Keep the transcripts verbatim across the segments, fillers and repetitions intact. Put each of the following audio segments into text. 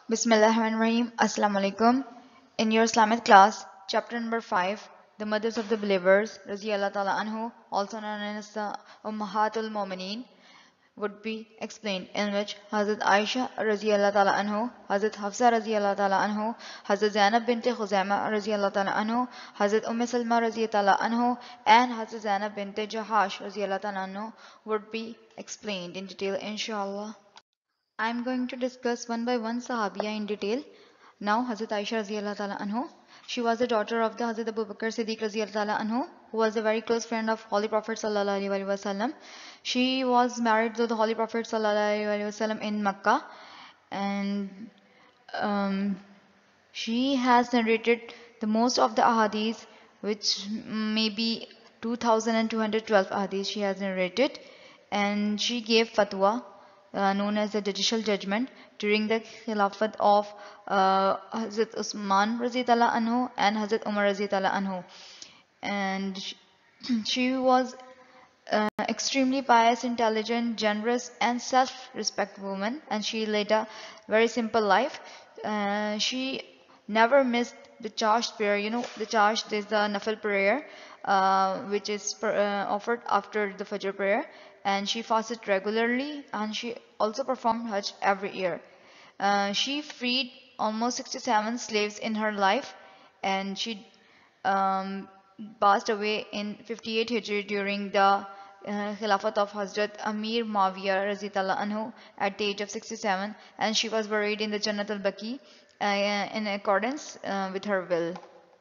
Bismillahirrahmanirrahim. Assalamu alaikum. In your Islamic class, chapter number five, the mothers of the believers, Raziyallahu ta'ala anhu, also known as the Ummahatul Mu'mineen, would be explained, in which Hazrat Aisha Raziyallahu ta'ala anhu, Hazrat Hafsa Raziyallahu ta'ala anhu, Hazrat Zainab bint Khuzaima Raziyallahu ta'ala anhu, Hazrat Umm Salma Raziyallahu ta'ala anhu, and Hazrat Zainab bint Jahash Raziyallahu ta'ala anhu would be explained in detail, inshallah. I'm going to discuss one by one Sahabiya in detail. Now, Hazrat Aisha Raziyallahu ta'ala anhu. She was the daughter of the Hazrat Abu Bakr Siddiq Raziyallahu ta'ala anhu, who was a very close friend of Holy Prophet Sallallahu Alaihi Wasallam. She was married to the Holy Prophet Sallallahu Alaihi Wasallam in Makkah, and um, she has narrated the most of the ahadith, which may be two thousand two hundred twelve ahadith she has narrated, and she gave fatwa uh, known as the judicial judgment during the khilafat of uh, Hazrat Usman Raziyallahu anhu and Hazrat Umar Raziyallahu anhu, and she, she was uh, extremely pious, intelligent, generous, and self-respect woman, and she led a very simple life. Uh, she never missed the charged prayer. You know, the charged is the nafil prayer, uh, which is per, uh, offered after the Fajr prayer, and she fasted regularly, and she also performed Hajj every year. Uh, she freed almost sixty-seven slaves in her life, and she um, passed away in fifty-eight Hijri during the uh, Khilafat of Hazrat Amir Muawiyah Raziyallahu anhu at the age of sixty-seven, and she was buried in the Jannat al-Baqi uh, in accordance uh, with her will.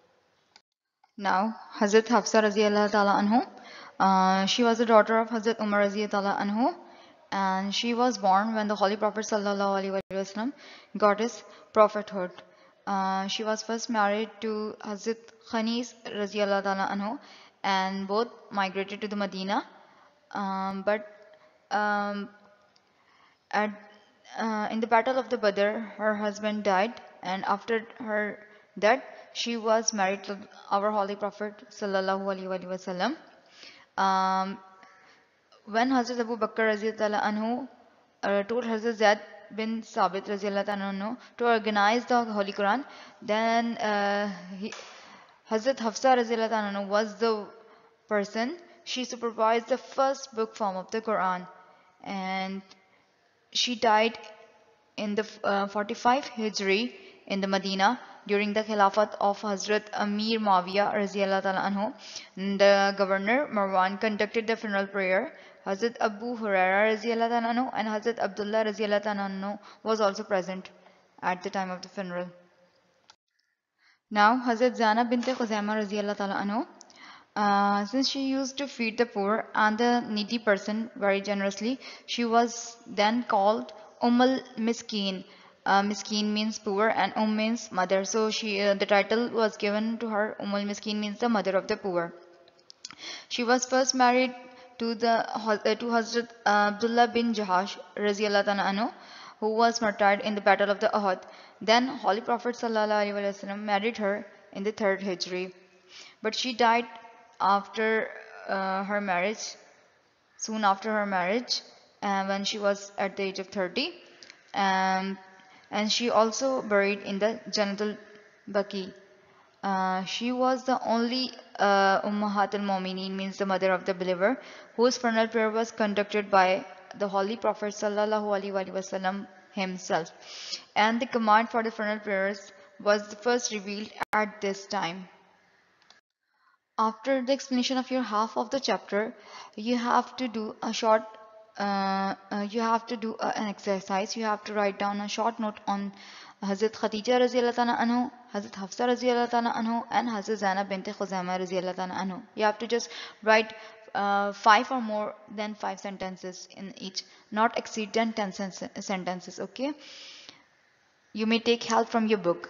Now, Hazrat Hafsa Raziyallahu ta'ala anhu. Uh, she was the daughter of Hazrat Umar Raziyallahu ta'ala anhu, and she was born when the Holy Prophet Sallallahu Alaihi Wasallam got his prophethood. Uh, she was first married to Hazrat Khanis Raziyallahu ta'ala anhu, and both migrated to the Medina. Um, but um, at uh, in the battle of the Badr, her husband died, and after her death, she was married to our Holy Prophet Sallallahu Alaihi Wasallam. Um, when Hazrat Abu Bakr Raziyallahu anhu uh, told Hazrat Zaid bin Sabit Raziyallahu anhu to organize the Holy Quran, then uh, he, Hazrat Hafsa Raziyallahu anhu was the person. She supervised the first book form of the Quran, and she died in the uh, forty-five Hijri in the Medina during the Khilafat of Hazrat Amir Muawiyah Raziyallahu ta'ala anhu. The governor Marwan conducted the funeral prayer. Hazrat Abu Huraira Raziyallahu ta'ala anhu and Hazrat Abdullah Raziyallahu ta'ala anhu was also present at the time of the funeral. Now, Hazrat Zainab bint Khuzaima Raziyallahu ta'ala anhu. Uh, since she used to feed the poor and the needy person very generously, she was then called Ummul Miskeen. Uh, Miskeen means poor and Umm means mother. So she, uh, the title was given to her. Ummul Miskeen means the mother of the poor. She was first married to the uh, to Hazrat Abdullah bin Jahash Raziyallahu anhu, who was martyred in the battle of the Uhud. Then Holy Prophet Sallallahu Alaihi Wasallam married her in the third Hijri, but she died after uh, her marriage, soon after her marriage, uh, when she was at the age of thirty, um, and she also buried in the Jannatul Baqi. Uh, she was the only uh, Ummahat al-Mu'mineen, means the mother of the believer, whose funeral prayer was conducted by the Holy Prophet Sallallahu Alaihi Wasallam himself, and the command for the funeral prayers was first revealed at this time. After the explanation of your half of the chapter, you have to do a short uh, uh, you have to do uh, an exercise. You have to write down a short note on Hazrat Khadija Raziyallahu ta'ala anhu, Hazrat Hafsa Raziyallahu ta'ala anhu, and Hazrat Zainab bint Khuzaima Raziyallahu ta'ala anhu. You have to just write uh, five or more than five sentences in each, not exceed than ten sen sentences. Okay. You may take help from your book.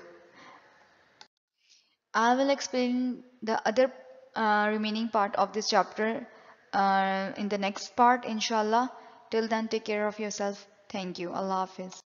I will explain the other uh, remaining part of this chapter uh, in the next part, inshallah. Till then, take care of yourself. Thank you. Allah Hafiz.